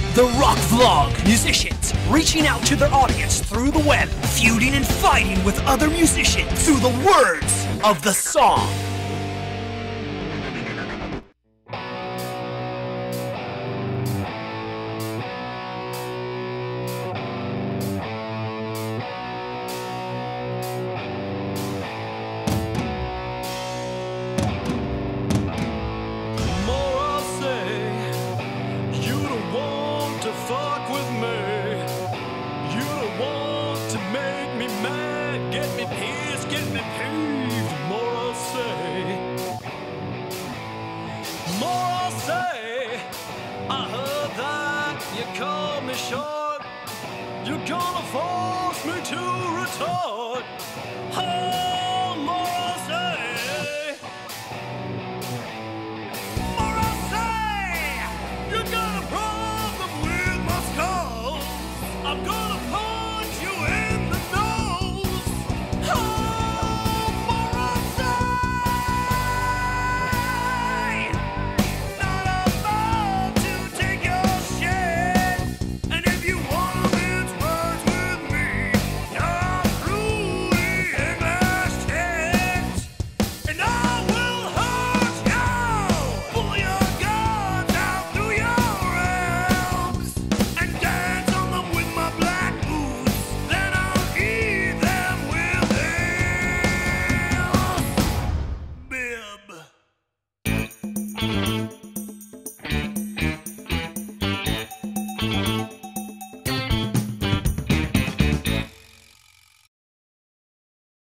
The Rock Vlog. Musicians reaching out to their audience through the web, feuding and fighting with other musicians through the words of the song. You're gonna force me to retort.